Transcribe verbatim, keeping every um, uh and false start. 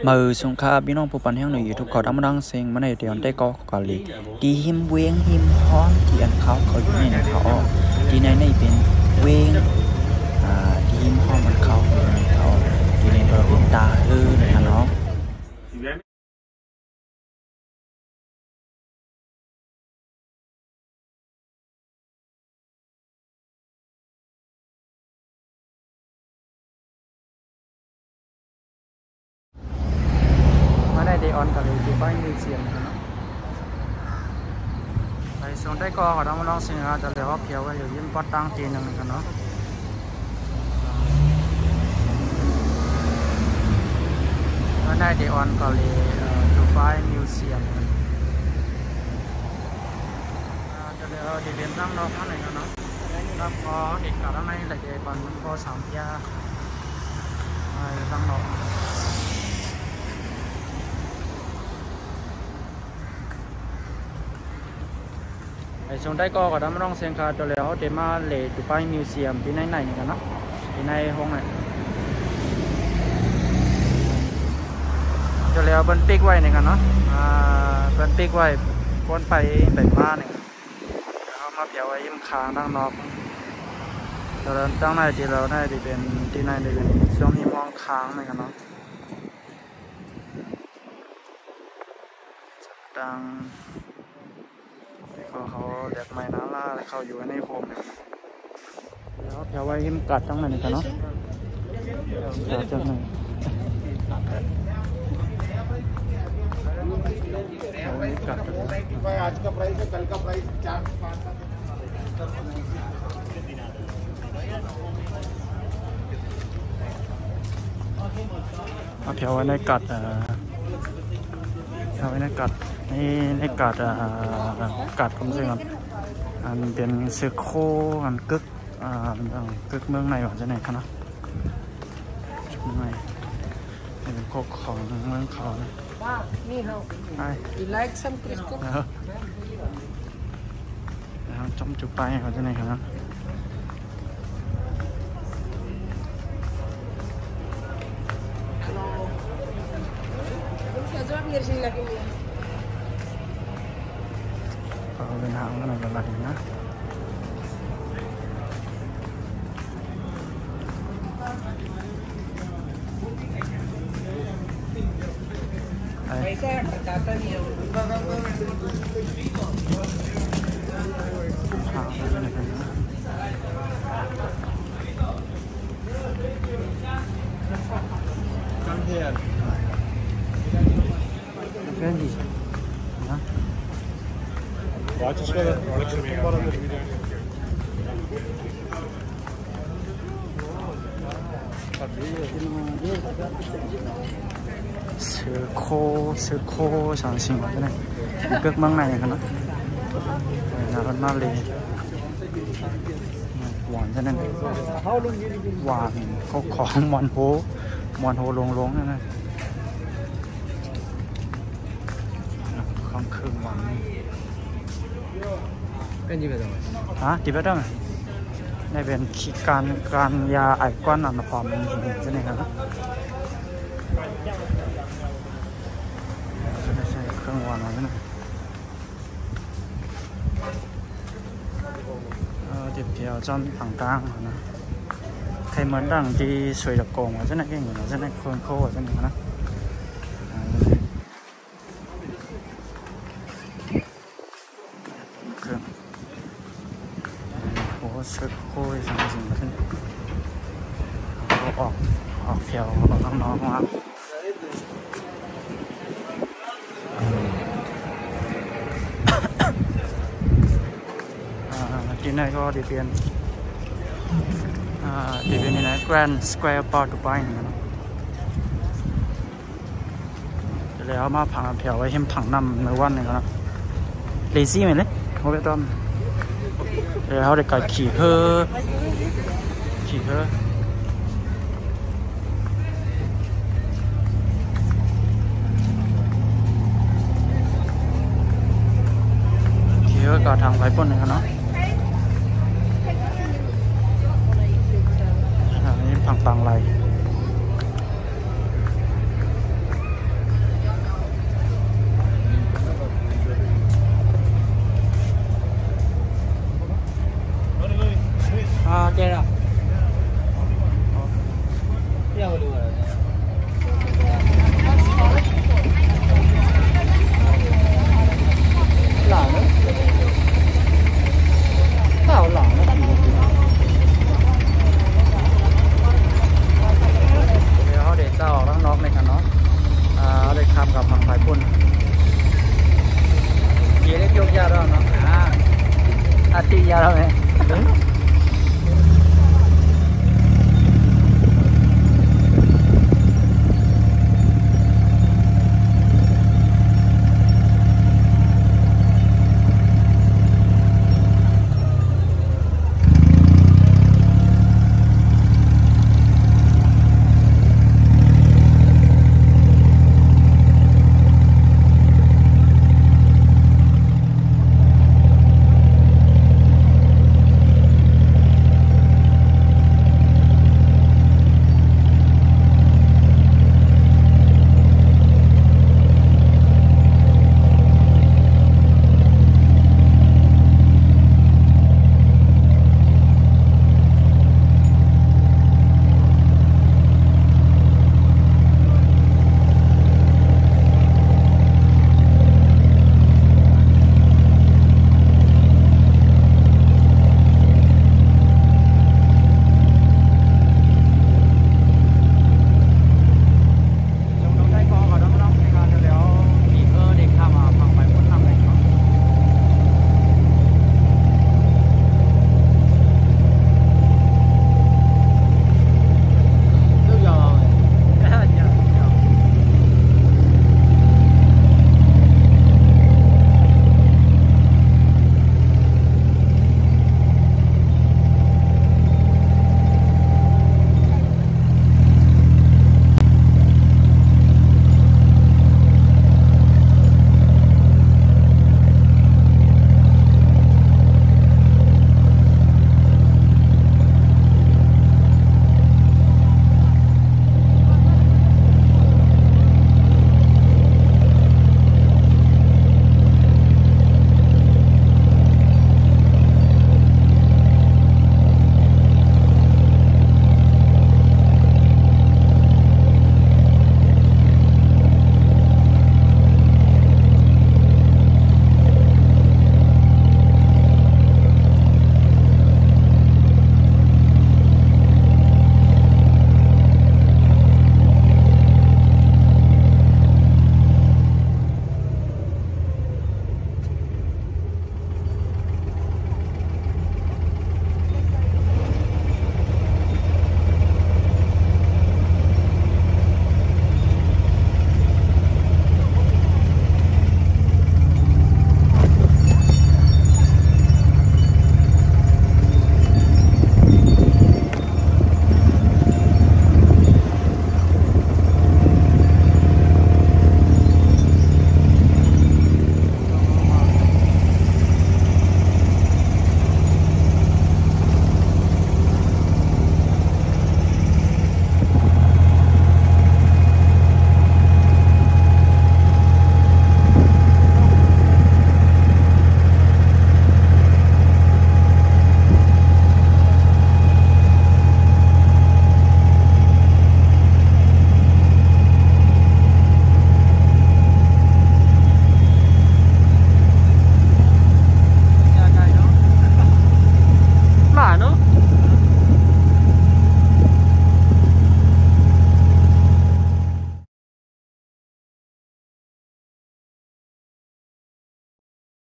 มือสงครามพี่น้องผู้ปันแห้งหนึ่งอยู่ทุกขอดำรังเซ็งมาในเดียวได้ก็กอลีดีหิมเวงหิมพร้อมที่อันเขาเขาอยู่ในในเขาที่ในในเป็นเวงอ่าดีหิมพร้อมอันเขาอยู่ในเขาที่ในเราเป็นตาเออนะเนาะเดออนกับเลยดูบ้านมิวเซียมนะไปส่งได้ก็ขอทำมาลองสิงห์จะเรียกว่าเพียวว่าอยู่ยิ้มปัดตั้งตีนึงกันเนาะมาได้เดออนกับเลยดูบ้านมิวเซียมจะเรียกว่าที่เป็นตั้งนอกนั่นเองเนาะแล้วพอเด็กกับตั้งในหลายเดือนมันพอสามยาตั้งนอกไอ้ช่วงได้ก็ก็ทำร้องเสียงคาตัวแล้วเดมาเลดูไปมิวเซียมที่ไหนไหนนี่กันเนาะที่ในห้องไหนตัวแล้วบันปิกไว้นี่กันเนาะอ่าบันปิกไว้ก้นไปไปมาเนี่ยเขามาเปียวไว้ยิ้มคางด้านนอกตัวแล้วตั้งในที่เราได้ที่เป็นที่ไหนที่เป็นช่วงนี้มองค้างนี่กันเนาะดังเขาเรียกไม้น้ำล่าเขาอยู่ในโคมเนี่ยแล้วเพียวไว้หิมกัดตั้งแต่นี้กันเนาะเดี๋ยวจะหนึ่งเอาไว้กัดเอาเพียวไว้ในกัดเอาไว้ในกัดนี่ในกัดกัดผมซึ่งอันเป็นเสือโคอันกึกอ่ากึกเมืองในหว่าจะไหนคะเนาะชุดเมืองในเป็นโคกของเมืองเขาเนี่ยนี่เขา You like some Crisco แล้วจอมจุไปเขาจะไหนคะเนาะเอาเป็นหางอะไรกันบ้างนะไอ้หางอะไรกันนะกันเทียนกันดีนะ Watches forสือโคสือโคสังสิงใช่ไหมเกิดมั่งในกันนะงานน่าเลยหวานใช่ไหมหวานเขาของมอนโฮมอนโฮลงลงนั่นนะของเครื่องหวานเป็นยังไงบ้างฮะดีไปได้ไหมในเป็นขีการการยาไอก้อนอันความใช่ไหมครับไม่ใช่เครื่องวานอะไรนะเออเดี๋ยวเดี๋ยวจอนต่างกลางนะใครเหมือนดังที่สวยจากโกงใช่ไหมเก่งเหมือนใช่ไหมโคนโค้ใช่ไหมนะสึกโค้ยสังสิงขึ้นเขาออกออกแถวออกน้องๆมาที่ไหนก็ดีเพียนดีเพียนนี่นะ Grand Square Park ดูไปนะแล้วมาผังแถวไว้ให้ผังนำในวันนึงนะเลซี่ไหมเนี่ยเขาไปต้อมแล้วเด็กก็ขี่เพื่อขี่เพื่อขี่เพื่อก็ทางไปปุ่นหนึ่งเนาะอันนี้ผังปังไร เ Ati ya lah.